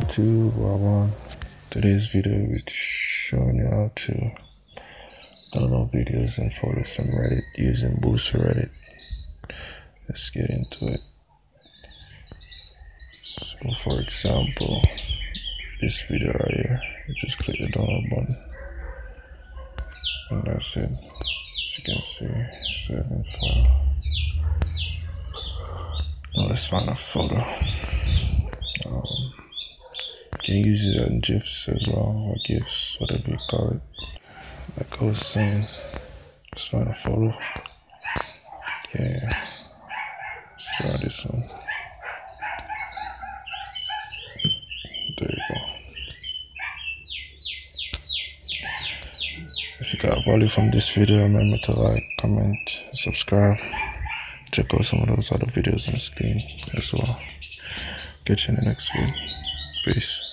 YouTube, Wawan. Today's video is showing you how to download videos and photos from Reddit using Boost for Reddit. Let's get into it. So for example, this video right here, you just click the download button and that's it. As you can see, 7 file. Now let's find a photo. You can use it on GIFs as well, or GIFs, whatever you call it. Like I was saying, let's find a photo. Yeah, let's try this one. There you go. If you got value from this video, remember to like, comment, subscribe. Check out some of those other videos on the screen as well. Catch you in the next video. Peace.